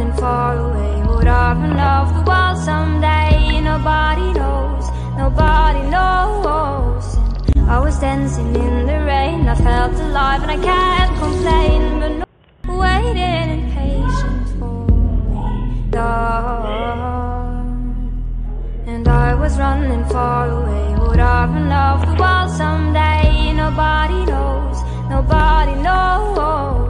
running far away? Would I run off the world someday? Nobody knows, nobody knows. And I was dancing in the rain, I felt alive and I can't complain. But no, waiting in patience for me, dark. And I was running far away. Would I run off the world someday? Nobody knows, nobody knows.